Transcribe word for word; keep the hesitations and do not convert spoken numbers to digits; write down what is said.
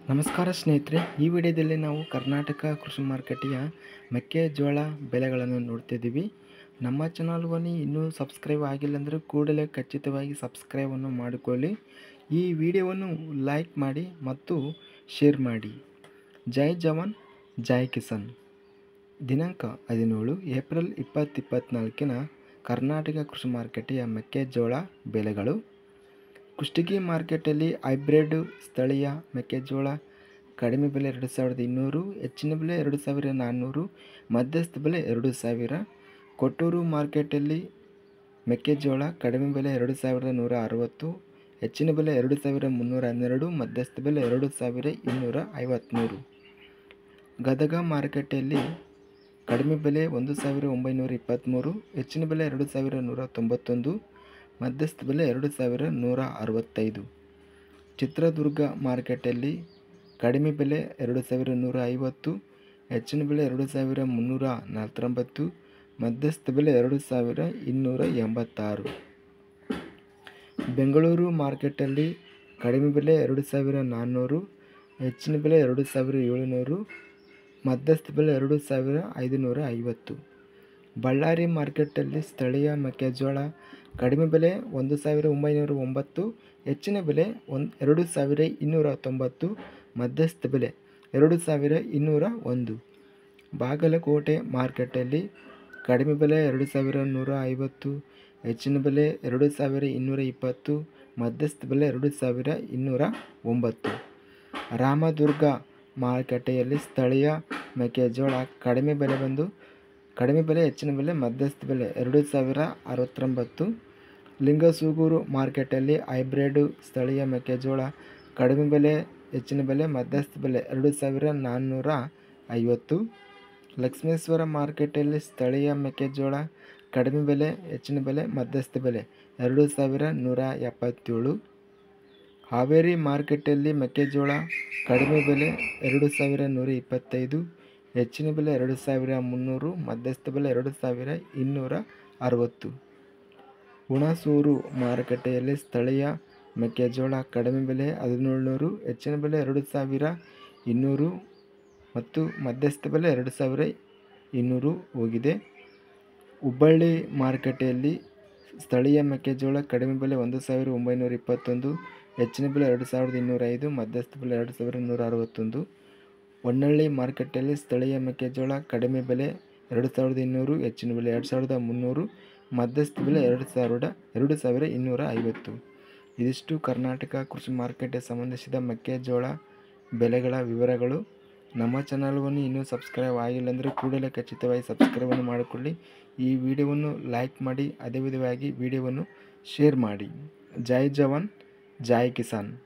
ನಮಸ್ಕಾರ ಸ್ನೇಹಿತರೆ, ಈ ವಿಡಿಯೋದಲ್ಲಿ ನಾವು ಕರ್ನಾಟಕ ಕೃಷಿ ಮಾರುಕಟ್ಟೆಯ ಮೆಕ್ಕೆಜೋಳ ಬೆಲೆಗಳನ್ನು ನೋಡ್ತಿದ್ದೀವಿ. ನಮ್ಮ ಚಾನಲ್ವನ್ನು ಇನ್ನೂ ಸಬ್ಸ್ಕ್ರೈಬ್ ಆಗಿಲ್ಲ ಅಂದರೆ ಕೂಡಲೇ ಖಚಿತವಾಗಿ ಸಬ್ಸ್ಕ್ರೈಬನ್ನು ಮಾಡಿಕೊಳ್ಳಿ. ಈ ವಿಡಿಯೋವನ್ನು ಲೈಕ್ ಮಾಡಿ ಮತ್ತು ಶೇರ್ ಮಾಡಿ. ಜೈ ಜವಾನ್ ಜೈ ಕಿಸಾನ್. ದಿನಾಂಕ ಹದಿನೇಳು ಏಪ್ರಿಲ್ ಇಪ್ಪತ್ತು ಇಪ್ಪತ್ತ್ನಾಲ್ಕಿನ ಕರ್ನಾಟಕ ಕೃಷಿ ಮಾರುಕಟ್ಟೆಯ ಮೆಕ್ಕೆಜೋಳ ಬೆಲೆಗಳು. ಕುಷ್ಟಗಿ ಮಾರ್ಕೆಟಲ್ಲಿ ಹೈಬ್ರಿಡ್ ಸ್ಥಳೀಯ ಮೆಕ್ಕೆಜೋಳ ಕಡಿಮೆ ಬೆಲೆ ಎರಡು ಸಾವಿರದ ಇನ್ನೂರು, ಹೆಚ್ಚಿನ ಬೆಲೆ ಎರಡು ಸಾವಿರ ನಾನ್ನೂರು, ಮಧ್ಯಸ್ಥ ಬೆಲೆ ಎರಡು ಸಾವಿರ. ಕೊಟ್ಟೂರು ಮಾರ್ಕೆಟಲ್ಲಿ ಮೆಕ್ಕೆಜೋಳ ಕಡಿಮೆ ಬೆಲೆ ಎರಡು ಸಾವಿರದ ನೂರ ಅರವತ್ತು, ಹೆಚ್ಚಿನ ಬೆಲೆ ಎರಡು ಸಾವಿರ ಮುನ್ನೂರ ಹನ್ನೆರಡು, ಮಧ್ಯಸ್ಥ ಬೆಲೆ ಎರಡು ಸಾವಿರ ಇನ್ನೂರ ಐವತ್ತ್ಮೂರು. ಗದಗ ಮಾರುಕಟ್ಟೆಯಲ್ಲಿ ಕಡಿಮೆ ಬೆಲೆ ಒಂದು ಸಾವಿರ ಒಂಬೈನೂರ ಇಪ್ಪತ್ತ್ಮೂರು, ಹೆಚ್ಚಿನ ಬೆಲೆ ಎರಡು ಸಾವಿರ ನೂರ ತೊಂಬತ್ತೊಂದು, ಮಧ್ಯಸ್ಥ ಬೆಲೆ ಎರಡು ಸಾವಿರ ನೂರ ಅರವತ್ತೈದು. ಚಿತ್ರದುರ್ಗ ಮಾರ್ಕೆಟಲ್ಲಿ ಕಡಿಮೆ ಬೆಲೆ ಎರಡು ಸಾವಿರ ನೂರ ಐವತ್ತು, ಹೆಚ್ಚಿನ ಬೆಲೆ ಎರಡು ಸಾವಿರ ಮುನ್ನೂರ ನಲವತ್ತೊಂಬತ್ತು, ಮಧ್ಯಸ್ಥ ಬೆಲೆ ಎರಡು ಸಾವಿರ ಇನ್ನೂರ ಎಂಬತ್ತಾರು. ಬೆಂಗಳೂರು ಮಾರ್ಕೆಟಲ್ಲಿ ಕಡಿಮೆ ಬೆಲೆ ಎರಡು ಸಾವಿರ ನಾನ್ನೂರು, ಹೆಚ್ಚಿನ ಬೆಲೆ ಎರಡು ಸಾವಿರ ಏಳುನೂರು, ಮಧ್ಯಸ್ಥ ಬೆಲೆ ಎರಡು ಸಾವಿರ ಐದುನೂರ ಐವತ್ತು. ಬಳ್ಳಾರಿ ಮಾರ್ಕೆಟಲ್ಲಿ ಸ್ಥಳೀಯ ಮೆಕ್ಕೆಜೋಳ ಕಡಿಮೆ ಬೆಲೆ ಒಂದು ಸಾವಿರ ಒಂಬೈನೂರ ಒಂಬತ್ತು, ಹೆಚ್ಚಿನ ಬೆಲೆ ಒಂದು ಎರಡು ಸಾವಿರ ಇನ್ನೂರ ತೊಂಬತ್ತು, ಮಧ್ಯಸ್ಥ ಬೆಲೆ ಎರಡು ಸಾವಿರ ಇನ್ನೂರ ಒಂದು. ಬಾಗಲಕೋಟೆ ಮಾರ್ಕೆಟಲ್ಲಿ ಕಡಿಮೆ ಬೆಲೆ ಎರಡು ಸಾವಿರ ನೂರ ಐವತ್ತು, ಹೆಚ್ಚಿನ ಬೆಲೆ ಎರಡು ಸಾವಿರ ಇನ್ನೂರ ಇಪ್ಪತ್ತು, ಮಧ್ಯಸ್ಥ ಬೆಲೆ ಎರಡು ಸಾವಿರ ಇನ್ನೂರ ಒಂಬತ್ತು. ರಾಮದುರ್ಗ ಮಾರುಕಟ್ಟೆಯಲ್ಲಿ ಸ್ಥಳೀಯ ಮೆಕ್ಕೆಜೋಳ ಕಡಿಮೆ ಬೆಲೆ ಬಂದು ಕಡಿಮೆ ಬೆಲೆ ಹೆಚ್ಚಿನ ಬೆಲೆ ಮಧ್ಯಸ್ಥ ಬೆಲೆ ಎರಡು ಸಾವಿರ ಅರವತ್ತೊಂಬತ್ತು. ಲಿಂಗಸೂಗೂರು ಮಾರ್ಕೆಟಲ್ಲಿ ಹೈಬ್ರಿಡ್ ಸ್ಥಳೀಯ ಮೆಕ್ಕೆಜೋಳ ಕಡಿಮೆ ಬೆಲೆ ಹೆಚ್ಚಿನ ಬೆಲೆ ಮಧ್ಯಸ್ಥ ಬೆಲೆ ಎರಡು ಸಾವಿರ ನಾನ್ನೂರ ಐವತ್ತು. ಲಕ್ಷ್ಮೇಶ್ವರ ಮಾರ್ಕೆಟಲ್ಲಿ ಸ್ಥಳೀಯ ಮೆಕ್ಕೆಜೋಳ ಕಡಿಮೆ ಬೆಲೆ ಹೆಚ್ಚಿನ ಬೆಲೆ ಮಧ್ಯಸ್ಥ ಬೆಲೆ ಎರಡು ಸಾವಿರ ನೂರ ಎಪ್ಪತ್ತೇಳು. ಹಾವೇರಿ ಮಾರ್ಕೆಟಲ್ಲಿ ಮೆಕ್ಕೆಜೋಳ ಕಡಿಮೆ ಬೆಲೆ ಎರಡು ಸಾವಿರ ನೂರ ಇಪ್ಪತ್ತೈದು, ಹೆಚ್ಚಿನ ಬೆಲೆ ಎರಡು ಸಾವಿರ ಮುನ್ನೂರು, ಮಧ್ಯಸ್ಥ ಬೆಲೆ ಎರಡು ಸಾವಿರ ಇನ್ನೂರ ಅರವತ್ತು. ಹುಣಸೂರು ಮಾರುಕಟ್ಟೆಯಲ್ಲಿ ಸ್ಥಳೀಯ ಮೆಕ್ಕೆಜೋಳ ಕಡಿಮೆ ಬೆಲೆ ಹದಿನೇಳುನೂರು, ಹೆಚ್ಚಿನ ಬೆಲೆ ಎರಡು ಸಾವಿರ ಇನ್ನೂರು ಮತ್ತು ಮಧ್ಯಸ್ಥ ಬೆಲೆ ಎರಡು ಸಾವಿರ ಇನ್ನೂರು ಹೋಗಿದೆ. ಹುಬ್ಬಳ್ಳಿ ಮಾರುಕಟ್ಟೆಯಲ್ಲಿ ಸ್ಥಳೀಯ ಮೆಕ್ಕೆಜೋಳ ಕಡಿಮೆ ಬೆಲೆ ಒಂದು ಸಾವಿರ ಒಂಬೈನೂರ ಇಪ್ಪತ್ತೊಂದು, ಹೆಚ್ಚಿನ ಬೆಲೆ ಎರಡು ಸಾವಿರದ ಇನ್ನೂರ ಐದು, ಮಧ್ಯಸ್ಥ ಬೆಲೆ ಎರಡು ಸಾವಿರ ನೂರ ಅರವತ್ತೊಂದು. ಹೊನ್ನಳ್ಳಿ ಮಾರುಕಟ್ಟೆಯಲ್ಲಿ ಸ್ಥಳೀಯ ಮೆಕ್ಕೆಜೋಳ ಕಡಿಮೆ ಬೆಲೆ ಎರಡು ಸಾವಿರದ ಇನ್ನೂರು, ಹೆಚ್ಚಿನ ಬೆಲೆ ಎರಡು ಸಾವಿರದ ಮುನ್ನೂರು, ಮಧ್ಯಸ್ಥ ಬೆಲೆ ಎರಡು ಸಾವಿರದ ಎರಡು ಸಾವಿರ ಇನ್ನೂರ ಐವತ್ತು. ಇದಿಷ್ಟು ಕರ್ನಾಟಕ ಕೃಷಿ ಮಾರುಕಟ್ಟೆ ಸಂಬಂಧಿಸಿದ ಮೆಕ್ಕೆಜೋಳ ಬೆಲೆಗಳ ವಿವರಗಳು. ನಮ್ಮ ಚಾನಲ್ವನ್ನು ಇನ್ನೂ ಸಬ್ಸ್ಕ್ರೈಬ್ ಆಗಿಲ್ಲ ಅಂದರೆ ಕೂಡಲೇ ಖಚಿತವಾಗಿ ಸಬ್ಸ್ಕ್ರೈಬನ್ನು ಮಾಡಿಕೊಳ್ಳಿ. ಈ ವಿಡಿಯೋವನ್ನು ಲೈಕ್ ಮಾಡಿ, ಅದೇ ವಿಧವಾಗಿ ವಿಡಿಯೋವನ್ನು ಶೇರ್ ಮಾಡಿ. ಜೈ ಜವಾನ್ ಜೈ ಕಿಸಾನ್.